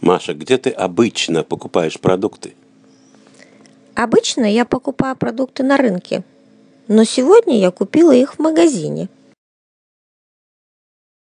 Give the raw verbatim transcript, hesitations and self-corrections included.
Маша, где ты обычно покупаешь продукты? Обычно я покупаю продукты на рынке, но сегодня я купила их в магазине.